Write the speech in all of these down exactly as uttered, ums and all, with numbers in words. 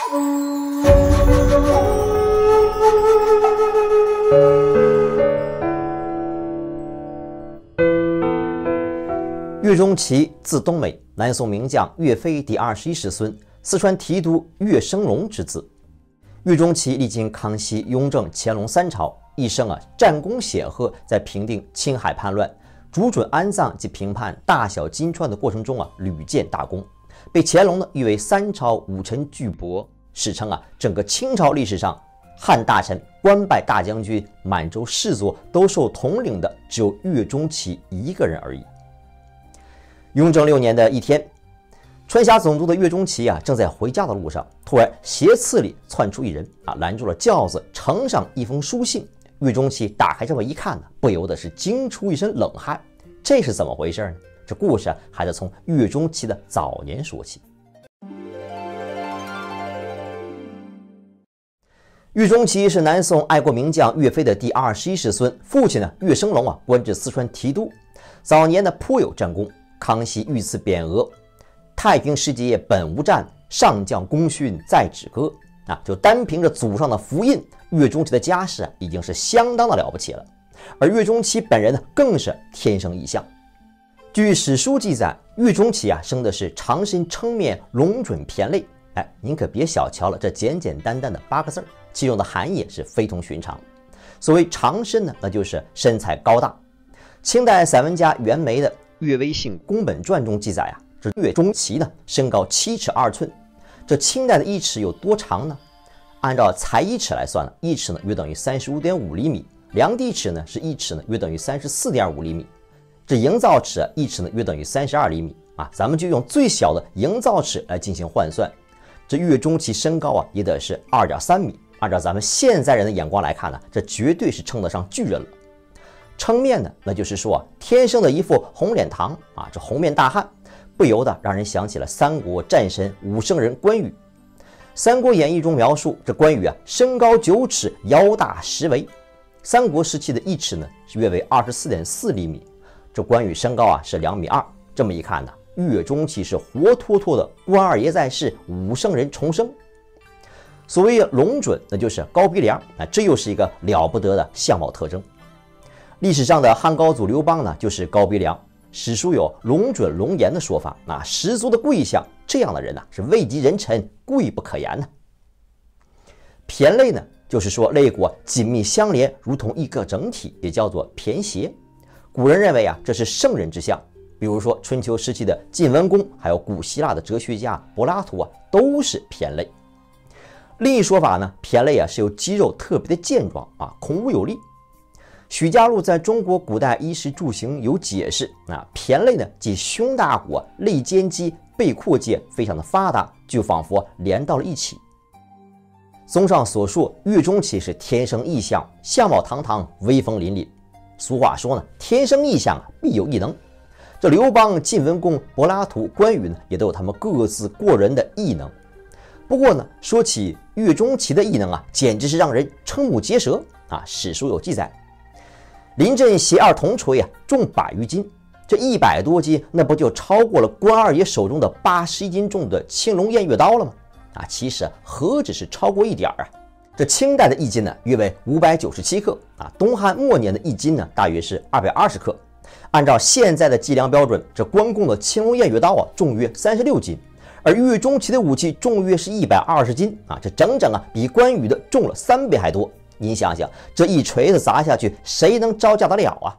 岳钟琪，字东美，南宋名将岳飞第二十一世孙，四川提督岳生龙之子。岳钟琪历经康熙、雍正、乾隆三朝，一生啊战功显赫，在平定青海叛乱、主准安葬及平叛大小金川的过程中啊屡建大功，被乾隆呢誉为三朝武臣巨伯，史称啊整个清朝历史上汉大臣、官拜大将军、满洲士族都受统领的只有岳钟琪一个人而已。雍正六年的一天，川峡总督的岳钟琪啊正在回家的路上，突然斜刺里窜出一人啊，拦住了轿子，呈上一封书信。岳钟琪打开这么一看呢，不由得是惊出一身冷汗。这是怎么回事呢？这故事啊还得从岳钟琪的早年说起。岳钟琪是南宋爱国名将岳飞的第二十一世孙，父亲呢岳生龙啊官至四川提督，早年呢颇有战功。康熙御赐匾额，太平时节本无战，上将功勋在止歌啊！就单凭着祖上的福印，岳钟琪的家世啊已经是相当的了不起了。而岳钟琪本人呢，更是天生异象。据史书记载，岳钟琪啊生的是长身撑面，龙准骈类。哎，您可别小瞧了这简简单单的八个字儿，其中的含义是非同寻常。所谓长身呢，那就是身材高大。清代散文家袁枚的《岳微信宫本传》中记载啊，这岳钟琪呢身高七尺二寸。这清代的一尺有多长呢？按照裁一尺来算呢，一尺呢约等于三十五点五厘米，量地尺呢是一尺呢约等于三十四点五厘米，这营造尺啊一尺呢约等于三十二厘米啊。咱们就用最小的营造尺来进行换算，这岳钟琪身高啊也得是二点三米。按照咱们现在人的眼光来看呢，这绝对是称得上巨人了。称面呢，那就是说啊，天生的一副红脸膛啊，这红面大汉，不由得让人想起了三国战神武圣人关羽。《三国演义》中描述这关羽啊，身高九尺，腰大十围。三国时期的一尺呢，是约为二十四点四厘米。这关羽身高啊是两米二。这么一看呢，岳钟琪是活脱脱的关二爷在世，武圣人重生。所谓龙准，那就是高鼻梁啊，这又是一个了不得的相貌特征。历史上的汉高祖刘邦呢，就是高鼻梁。史书有龙准龙颜的说法，那十足的贵相。这样的人呢、啊，是位极人臣，贵不可言呢。骈类呢，就是说肋骨紧密相连，如同一个整体，也叫做骈斜。古人认为啊，这是圣人之相。比如说春秋时期的晋文公，还有古希腊的哲学家柏拉图啊，都是骈类。另一说法呢，骈类啊是有肌肉特别的健壮啊，孔武有力。许家路在中国古代衣食住行有解释啊，骈类呢即胸大骨、肋间肌、背阔界非常的发达，就仿佛连到了一起。综上所述，岳钟琪是天生异象，相貌堂堂，威风凛凛。俗话说呢，天生异象必有异能。这刘邦、晋文公、柏拉图、关羽呢，也都有他们各自过人的异能。不过呢，说起岳钟琪的异能啊，简直是让人瞠目结舌啊！史书有记载，临阵携二铜锤啊，重百余斤。这一百多斤，那不就超过了关二爷手中的八十一斤重的青龙偃月刀了吗？啊，其实何止是超过一点啊！这清代的一斤呢，约为五百九十七克啊，东汉末年的一斤呢，大约是二百二十克。按照现在的计量标准，这关公的青龙偃月刀啊，重约三十六斤。而岳钟琪的武器重约是一百二十斤啊，这整整啊比关羽的重了三倍还多。您想想，这一锤子砸下去，谁能招架得了啊？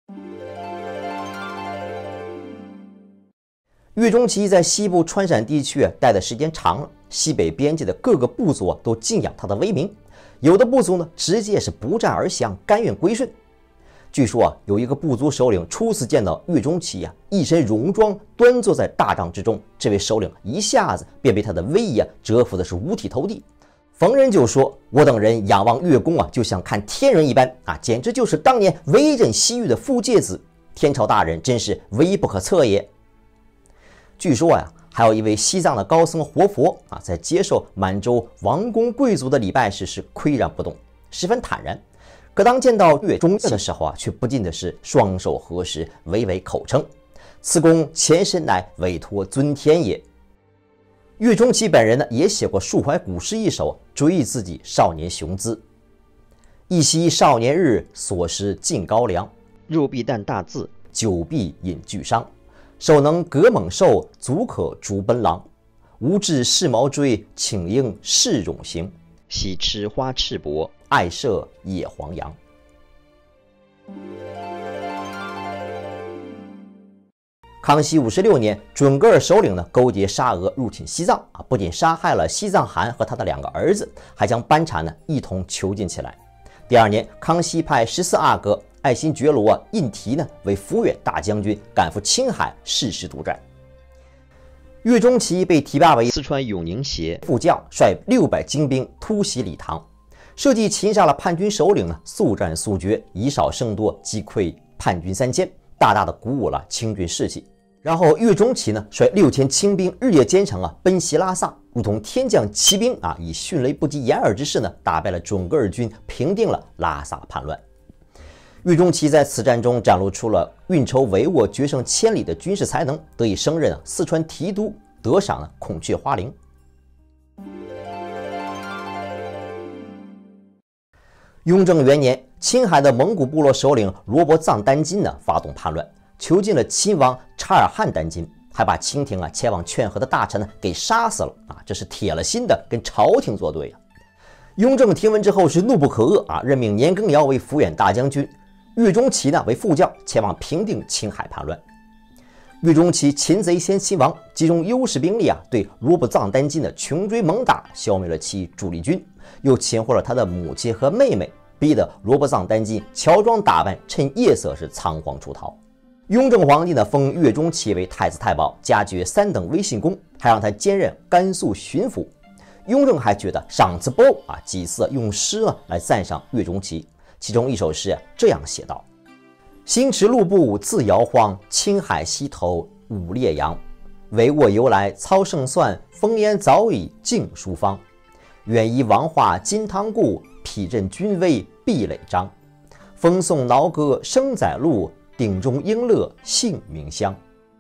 岳钟琪在西部川陕地区待的时间长了，西北边界的各个部族都敬仰他的威名，有的部族呢直接是不战而降，甘愿归顺。据说啊，有一个部族首领初次见到岳钟琪啊，一身戎装端坐在大帐之中，这位首领一下子便被他的威仪啊折服的是五体投地。逢人就说：“我等人仰望岳公啊，就像看天人一般啊，简直就是当年威震西域的傅介子，天朝大人真是威不可测也。”据说呀、啊，还有一位西藏的高僧活佛啊，在接受满洲王公贵族的礼拜时是岿然不动，十分坦然。可当见到岳钟琪的时候啊，却不禁的是双手合十，娓娓口称：“此公前身乃委托尊天也。” 岳钟琪本人呢，也写过抒怀古诗一首，追忆自己少年雄姿。一夕少年日，所识尽高粱。肉必啖大字，酒必饮巨觞。手能革猛兽，足可逐奔狼。无志视毛追，请应是冗行。喜吃花赤膊，爱射野黄羊。康熙五十六年，准噶尔首领呢勾结沙俄入侵西藏啊，不仅杀害了西藏汗和他的两个儿子，还将班禅呢一同囚禁起来。第二年，康熙派十四阿哥爱新觉罗啊胤禔呢为抚远大将军，赶赴青海誓师督战。岳钟琪被提拔为四川永宁协副将，率六百精兵突袭理塘，设计擒杀了叛军首领呢，速战速决，以少胜多，击溃叛军三千，大大的鼓舞了清军士气。然后岳钟琪呢率六千轻兵日夜兼程啊，奔袭拉萨，如同天降奇兵啊，以迅雷不及掩耳之势呢，打败了准噶尔军，平定了拉萨叛乱。岳钟琪在此战中展露出了运筹帷幄、决胜千里的军事才能，得以升任啊四川提督，得赏了孔雀花翎。雍正元年，青海的蒙古部落首领罗伯藏丹津呢发动叛乱，囚禁了亲王察尔汗丹津，还把清廷啊前往劝和的大臣呢给杀死了啊！这是铁了心的跟朝廷作对啊！雍正听闻之后是怒不可遏啊，任命年羹尧为抚远大将军，岳钟琪呢为副将，前往平定青海叛乱。岳钟琪擒贼先擒王，集中优势兵力啊，对罗伯藏丹津的穷追猛打，消灭了其主力军，又擒获了他的母亲和妹妹，逼得罗伯藏丹津乔装打扮，趁夜色是仓皇出逃。雍正皇帝呢封岳钟琪为太子太保，加爵三等威信公，还让他兼任甘肃巡抚。雍正还觉得赏赐不够啊，几次用诗啊来赞赏岳钟琪，其中一首诗这样写道：星驰路步自摇荒，青海西头五烈阳。帷幄由来操胜算，烽烟早已尽书方。远移王化金汤固，匹阵军威壁垒张。风送挠歌声载路，鼎中应乐姓名香。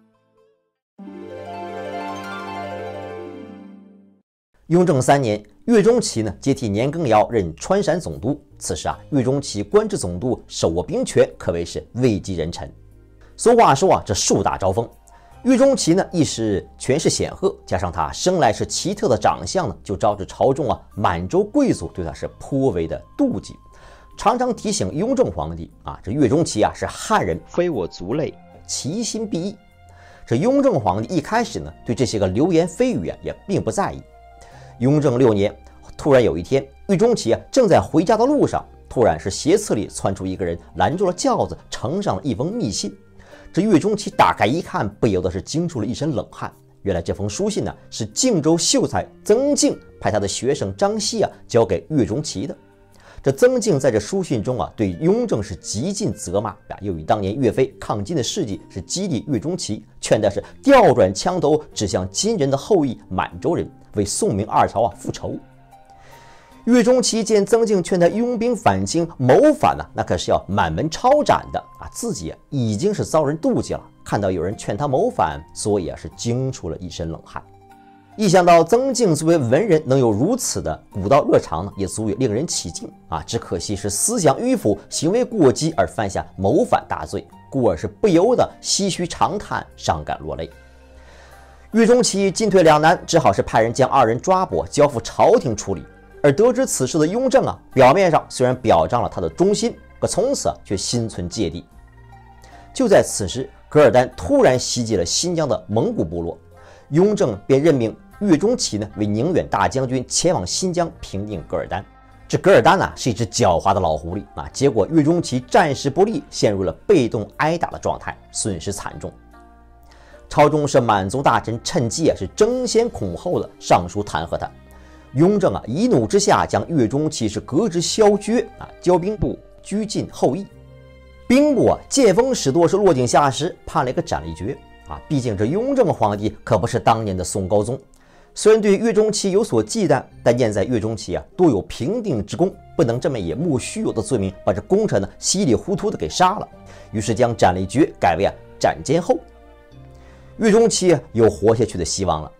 雍正三年，岳钟琪呢接替年羹尧任川陕总督。此时啊，岳钟琪官至总督，手握兵权，可谓是位极人臣。俗话说啊，这树大招风。岳钟琪呢一时权势显赫，加上他生来是奇特的长相呢，就招致朝中啊满洲贵族对他是颇为的妒忌，常常提醒雍正皇帝啊，这岳钟琪啊是汉人，非我族类，其心必异。这雍正皇帝一开始呢对这些个流言蜚语啊也并不在意。雍正六年，突然有一天，岳钟琪啊正在回家的路上，突然是斜刺里窜出一个人，拦住了轿子，呈上了一封密信。这岳钟琪打开一看，不由得是惊出了一身冷汗。原来这封书信呢是靖州秀才曾静派他的学生张熙啊交给岳钟琪的。这曾静在这书信中啊对雍正是极尽责骂啊，又以当年岳飞抗金的事迹是激励岳钟琪，劝他是调转枪头指向金人的后裔满洲人，为宋明二朝啊复仇。岳钟琪见曾静劝他拥兵反清谋反呢、啊，那可是要满门抄斩的啊！自己已经是遭人妒忌了，看到有人劝他谋反，所以啊是惊出了一身冷汗。一想到曾静作为文人能有如此的古道热肠呢，也足以令人起敬啊！只可惜是思想迂腐，行为过激而犯下谋反大罪，故而是不由得唏嘘长叹，伤感落泪。岳钟琪进退两难，只好是派人将二人抓捕，交付朝廷处理。而得知此事的雍正啊，表面上虽然表彰了他的忠心，可从此啊却心存芥蒂。就在此时，噶尔丹突然袭击了新疆的蒙古部落，雍正便任命岳钟琪呢为宁远大将军，前往新疆平定噶尔丹。这噶尔丹呢、啊、是一只狡猾的老狐狸啊，结果岳钟琪战事不利，陷入了被动挨打的状态，损失惨重。朝中是满族大臣趁机啊是争先恐后的上书弹劾他。雍正啊一怒之下将岳钟琪是革职削爵啊，交兵部拘禁后裔。兵部啊见风使舵是落井下石，判了一个斩立决啊。毕竟这雍正皇帝可不是当年的宋高宗，虽然对岳钟琪有所忌惮，但念在岳钟琪啊多有平定之功，不能这么以莫须有的罪名把这功臣呢稀里糊涂的给杀了，于是将斩立决改为啊斩监候。岳钟琪有活下去的希望了。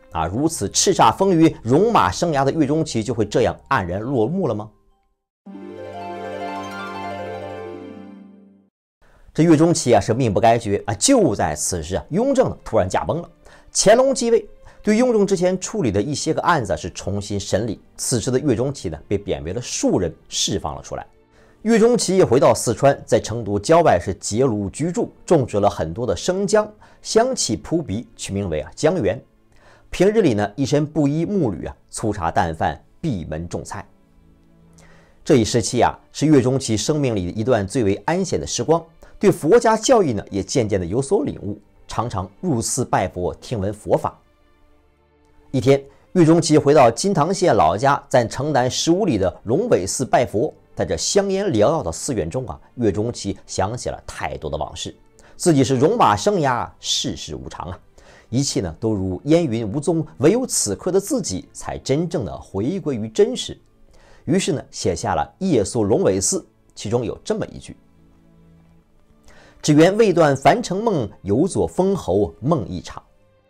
啊，如此叱咤风云、戎马生涯的岳钟琪就会这样黯然落幕了吗？这岳钟琪啊是命不该绝啊！就在此时啊，雍正突然驾崩了，乾隆继位，对雍正之前处理的一些个案子是重新审理。此时的岳钟琪呢被贬为了庶人，释放了出来。岳钟琪回到四川，在成都郊外是结庐居住，种植了很多的生姜，香气扑鼻，取名为啊姜园。平日里呢，一身布衣木履啊，粗茶淡饭，闭门种菜。这一时期啊，是岳钟琪生命里一段最为安闲的时光。对佛家教义呢，也渐渐的有所领悟，常常入寺拜佛，听闻佛法。一天，岳钟琪回到金堂县老家，在城南十五里的龙尾寺拜佛。在这香烟缭绕的寺院中啊，岳钟琪想起了太多的往事，自己是戎马生涯，世事无常啊，一切呢都如烟云无踪，唯有此刻的自己才真正的回归于真实。于是呢，写下了《夜宿龙尾寺》，其中有这么一句。只缘未断凡尘梦，犹作封侯梦一场。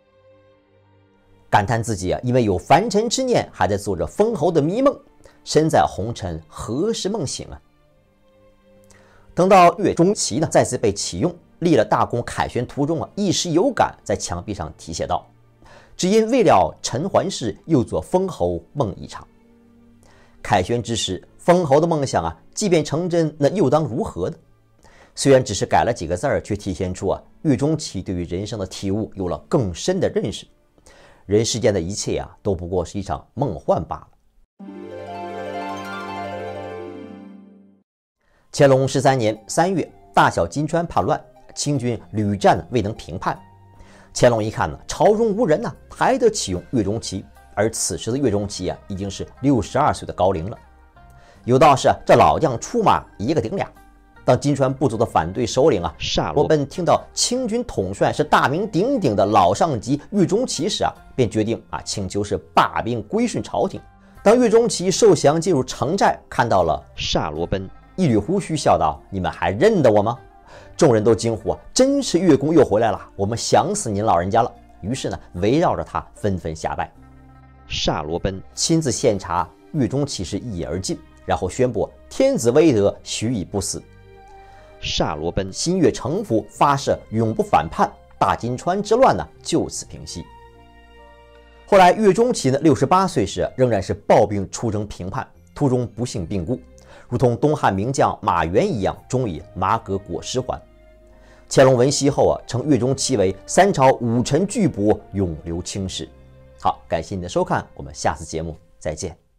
感叹自己啊，因为有凡尘之念，还在做着封侯的迷梦，身在红尘，何时梦醒啊？等到岳钟琪呢再次被启用，立了大功凯旋途中啊，一时有感，在墙壁上题写道：“只因未了尘寰事，又作封侯梦一场。”凯旋之时，封侯的梦想啊，即便成真，那又当如何呢？虽然只是改了几个字儿，却体现出啊岳钟琪对于人生的体悟有了更深的认识。人世间的一切啊，都不过是一场梦幻罢了。乾隆十三年三月，大小金川叛乱，清军屡战未能平叛。乾隆一看呢，朝中无人呐、啊，还得启用岳钟琪。而此时的岳钟琪啊，已经是六十二岁的高龄了。有道是啊，这老将出马一个顶俩。当金川部族的反对首领啊沙罗奔听到清军统帅是大名鼎鼎的老上级岳钟琪时啊，便决定啊请求是罢兵归顺朝廷。当岳钟琪受降进入城寨，看到了沙罗奔，一捋胡须笑道：“你们还认得我吗？”众人都惊呼啊：“真是岳公又回来了！我们想死您老人家了！”于是呢，围绕着他纷纷下拜。沙罗奔亲自献茶，岳钟琪是一饮而尽，然后宣布天子威德，许以不死。沙罗奔心悦诚服，发誓永不反叛，大金川之乱呢就此平息。后来岳钟琪呢六十八岁时，仍然是抱病出征平叛，途中不幸病故，如同东汉名将马援一样，终以马革裹尸还。乾隆闻悉后啊，称岳钟琪为三朝武臣巨擘，永留青史。好，感谢你的收看，我们下次节目再见。